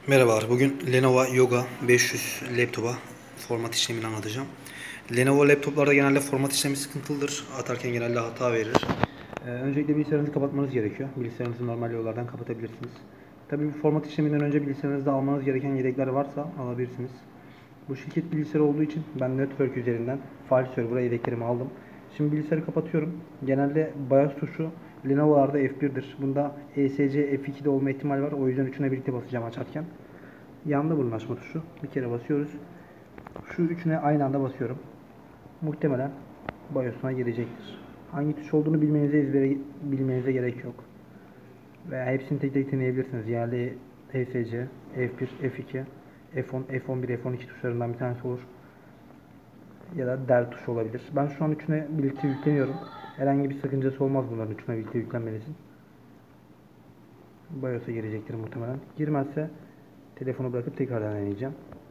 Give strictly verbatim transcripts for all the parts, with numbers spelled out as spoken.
Merhabalar. Bugün Lenovo Yoga beş yüz laptopa format işlemini anlatacağım. Lenovo laptoplarda genelde format işlemi sıkıntılıdır. Atarken genelde hata verir. Ee, öncelikle bilgisayarınızı kapatmanız gerekiyor. Bilgisayarınızı normal yollardan kapatabilirsiniz. Tabii bu format işleminden önce bilgisayarınızda almanız gereken yedekler varsa alabilirsiniz. Bu şirket bilgisayarı olduğu için ben Network üzerinden file server'a yedeklerimi aldım. Şimdi bilgisayarı kapatıyorum. Genelde BIOS tuşu Lenovo'larda F bir'dir. Bunda E S C F iki'de olma ihtimali var. O yüzden üçüne birlikte basacağım açarken. Yanında bunun açma tuşu. Bir kere basıyoruz. Şu üçüne aynı anda basıyorum. Muhtemelen BIOS'una girecektir. Hangi tuş olduğunu bilmenize ezbere bilmenize gerek yok. Veya hepsini tek tek deneyebilirsiniz. Yerli E S C, F bir, F iki, F on, F on bir, F on iki tuşlarından bir tanesi olur. Ya da del tuşu olabilir. Ben şu an üçüne birlikte yükleniyorum. Herhangi bir sakıncası olmaz bunların üçüne birlikte yüklenmenizin. BIOS'a girecektir muhtemelen. Girmezse telefonu bırakıp tekrardan deneyeceğim.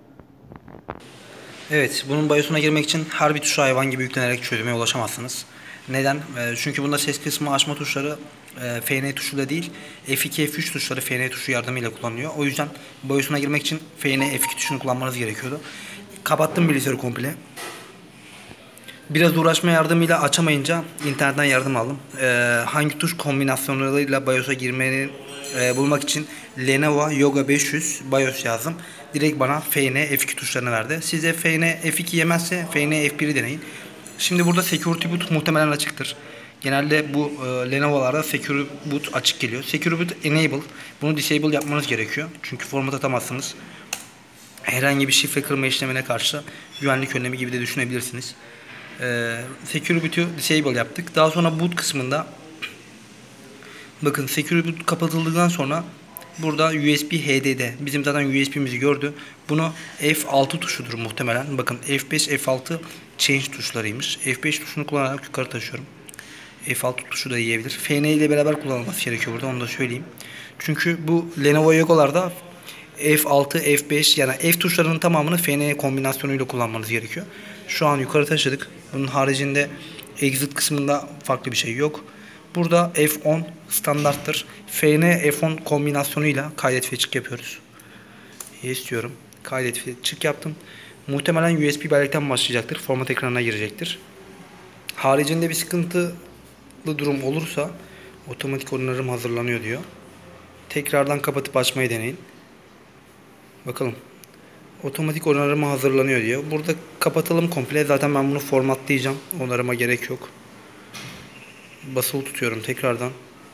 Evet, bunun BIOS'una girmek için her bir tuşa hayvan gibi yüklenerek çözüme ulaşamazsınız. Neden? Çünkü bunda ses kısmı açma tuşları F N tuşuyla değil, F iki, F üç tuşları F N tuşu yardımıyla kullanılıyor. O yüzden BIOS'una girmek için F N, F iki tuşunu kullanmanız gerekiyordu. Kapattım bilgisayarı komple. Biraz uğraşma yardımıyla açamayınca internetten yardım aldım. Ee, hangi tuş kombinasyonlarıyla BIOS'a girmeni e, bulmak için Lenovo Yoga beş yüz BIOS yazdım. Direkt bana F N, F iki tuşlarını verdi. Size F N, F iki yemezse F N, F bir'i deneyin. Şimdi burada Security Boot muhtemelen açıktır. Genelde bu e, Lenovo'larda Security Boot açık geliyor. Security Boot Enable. Bunu Disable yapmanız gerekiyor. Çünkü format atamazsınız. Herhangi bir şifre kırma işlemine karşı güvenlik önlemi gibi de düşünebilirsiniz. Ee, Security Boot'u Disable yaptık. Daha sonra Boot kısmında bakın Security Boot kapatıldıktan sonra burada U S B H D'de bizim zaten U S B'mizi gördü. Bunu F altı tuşudur muhtemelen. Bakın F beş, F altı change tuşlarıymış. F beş tuşunu kullanarak yukarı taşıyorum. F altı tuşu da yiyebilir. F N ile beraber kullanılması gerekiyor burada, onu da söyleyeyim. Çünkü bu Lenovo Yogo'larda F altı, F beş yani F tuşlarının tamamını F N kombinasyonuyla kullanmanız gerekiyor. Şu an yukarı taşıdık. Bunun haricinde exit kısmında farklı bir şey yok. Burada F on standarttır. F N F on kombinasyonuyla kaydet ve çık yapıyoruz. Yes diyorum. Kaydet ve çık yaptım. Muhtemelen U S B bellekten başlayacaktır. Format ekranına girecektir. Haricinde bir sıkıntılı durum olursa otomatik onarım hazırlanıyor diyor. Tekrardan kapatıp açmayı deneyin. Bakalım. Otomatik onarıma hazırlanıyor diyor. Burada kapatalım komple. Zaten ben bunu formatlayacağım. Onarıma gerek yok. Basılı tutuyorum tekrardan.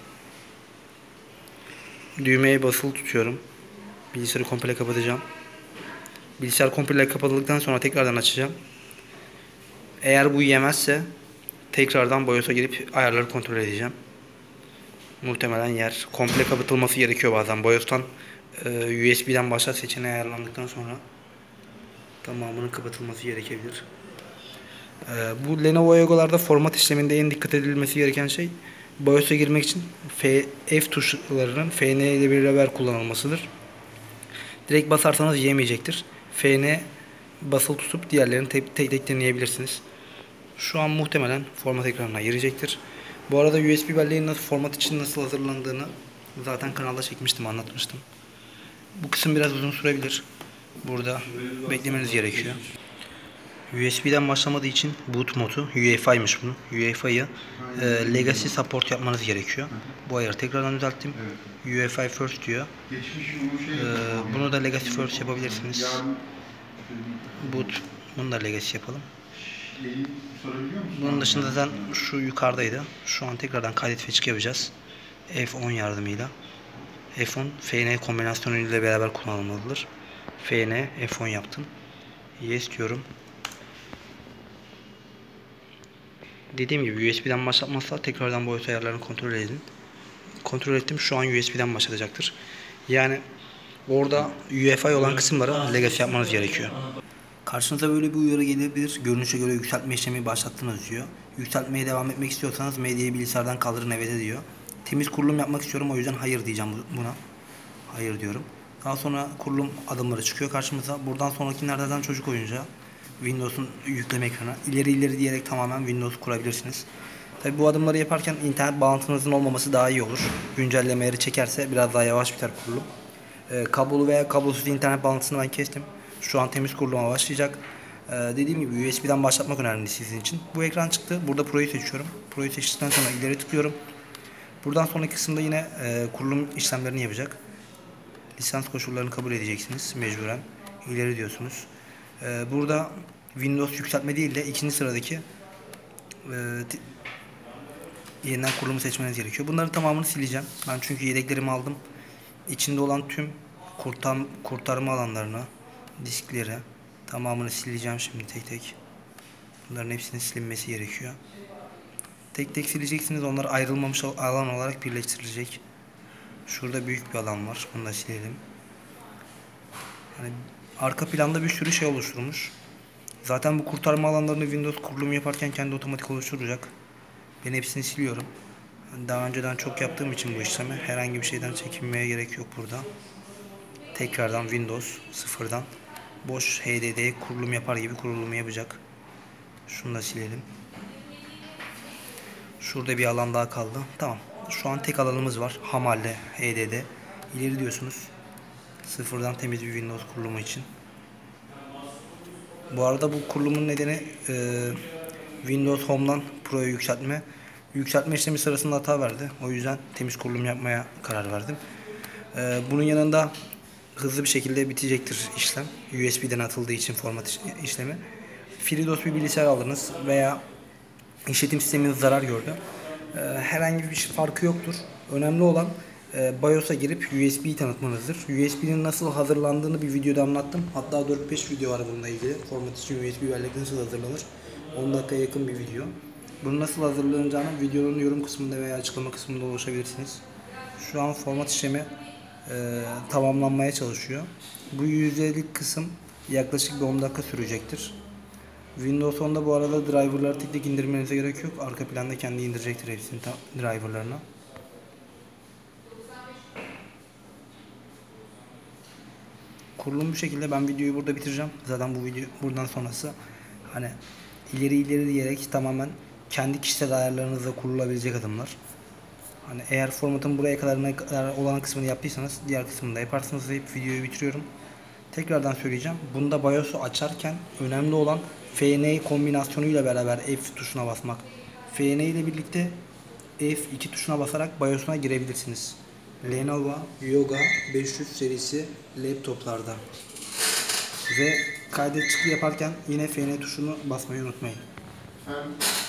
Düğmeye basılı tutuyorum. Bilgisayarı komple kapatacağım. Bilgisayar komple kapatıldıktan sonra tekrardan açacağım. Eğer bu yemezse tekrardan BIOS'a girip ayarları kontrol edeceğim. Muhtemelen yer. Komple kapatılması gerekiyor bazen. BIOS'tan U S B'den başlat seçeneği ayarlandıktan sonra tamamının kapatılması gerekebilir. Ee, bu Lenovo Yogo'larda format işleminde en dikkat edilmesi gereken şey BIOS'a girmek için F, F tuşlarının F N ile beraber kullanılmasıdır. Direkt basarsanız yemeyecektir. F N basılı tutup diğerlerini tek tek, tek deneyebilirsiniz. Şu an muhtemelen format ekranına girecektir. Bu arada U S B belleğin nasıl format için nasıl hazırlandığını zaten kanalda çekmiştim, anlatmıştım. Bu kısım biraz uzun sürebilir. Burada beklemeniz gerekiyor. U S B'den başlamadığı için boot modu U E F I'miş bunun. U E F I'yi e, legacy support yapmanız gerekiyor. Bu ayarı tekrardan düzelttim. U E F I first diyor. E, bunu da legacy first yapabilirsiniz. Boot, bunu da legacy yapalım. Bunun dışında zaten şu yukarıdaydı. Şu an tekrardan kaydet ve çık yapacağız. F on yardımıyla. F on F N kombinasyonu ile beraber kullanılmalıdır. F N F on yaptım. Yes diyorum. Dediğim gibi U S B'den başlatmazsa tekrardan boyut ayarlarını kontrol edin. Kontrol ettim. Şu an U S B'den başlatacaktır. Yani orada U E F I olan kısımları legacy yapmanız gerekiyor. Karşınıza böyle bir uyarı gelebilir. Görünüşe göre yükseltme işlemi başlattınız diyor. Yükseltmeye devam etmek istiyorsanız medyayı bilgisayardan kaldırın evde diyor. Temiz kurulum yapmak istiyorum, o yüzden hayır diyeceğim buna. Hayır diyorum. Daha sonra kurulum adımları çıkıyor karşımıza. Buradan sonrakilerden çocuk oyuncağı. Windows'un yükleme ekranı. İleri ileri diyerek tamamen Windows kurabilirsiniz. Tabi bu adımları yaparken internet bağlantınızın olmaması daha iyi olur. Güncellemeleri çekerse biraz daha yavaş biter kurulum. E, kablolu veya kablosuz internet bağlantısını ben kestim. Şu an temiz kuruluma başlayacak. E, dediğim gibi U S B'den başlatmak önemli sizin için. Bu ekran çıktı. Burada Pro'yu seçiyorum. Pro'yu seçtikten sonra ileri tıklıyorum. Buradan sonraki kısımda yine e, kurulum işlemlerini yapacak. Lisans koşullarını kabul edeceksiniz mecburen. İleri diyorsunuz. E, burada Windows yükseltme değil de ikinci sıradaki e, yeniden kurulumu seçmeniz gerekiyor. Bunların tamamını sileceğim. Ben çünkü yedeklerimi aldım. İçinde olan tüm kurtar, kurtarma alanlarını, diskleri tamamını sileceğim şimdi tek tek. Bunların hepsinin silinmesi gerekiyor. Tek tek sileceksiniz. Onlar ayrılmamış alan olarak birleştirilecek. Şurada büyük bir alan var. Bunu da silelim. Yani arka planda bir sürü şey oluşturmuş. Zaten bu kurtarma alanlarını Windows kurulumu yaparken kendi otomatik oluşturacak. Ben hepsini siliyorum. Daha önceden çok yaptığım için bu işlemi herhangi bir şeyden çekinmeye gerek yok burada. Tekrardan Windows sıfırdan boş H D D'ye kurulum yapar gibi kurulumu yapacak. Şunu da silelim. Şurada bir alan daha kaldı. Tamam. Şu an tek alanımız var. Hamalle H D D. İleri diyorsunuz. Sıfırdan temiz bir Windows kurulumu için. Bu arada bu kurulumun nedeni e, Windows Home'dan Pro'ya yükseltme. Yükseltme işlemi sırasında hata verdi. O yüzden temiz kurulum yapmaya karar verdim. E, bunun yanında hızlı bir şekilde bitecektir işlem. U S B'den atıldığı için format işlemi. FreeDOS bir bilgisayar aldınız veya işletim sisteminiz zarar gördü. E, herhangi bir farkı yoktur. Önemli olan e, BIOS'a girip U S B'yi tanıtmanızdır. U S B'nin nasıl hazırlandığını bir videoda anlattım. Hatta dört beş video var bununla ilgili. Format için U S B bellek nasıl hazırlanır? on dakikaya yakın bir video. Bunu nasıl hazırlanacağını videonun yorum kısmında veya açıklama kısmında ulaşabilirsiniz. Şu an format işlemi e, tamamlanmaya çalışıyor. Bu yüzdelik kısım yaklaşık bir on dakika sürecektir. Windows on'da bu arada driverları tek tek indirmenize gerek yok. Arka planda kendi indirecektir hepsini driverlarını. Kurulum bu şekilde. Ben videoyu burada bitireceğim. Zaten bu video buradan sonrası hani ileri ileri diyerek tamamen kendi kişisel ayarlarınızla kurulabilecek adımlar. Hani eğer formatın buraya kadar, kadar olan kısmını yaptıysanız diğer kısmını da yaparsınız deyip videoyu bitiriyorum. Tekrardan söyleyeceğim. Bunda BIOS'u açarken önemli olan F N kombinasyonuyla beraber F tuşuna basmak. F N ile birlikte F iki tuşuna basarak BIOS'una girebilirsiniz. Lenovo Yoga beş yüz serisi laptoplarda. Ve kaydet çıktı yaparken yine F N tuşunu basmayı unutmayın.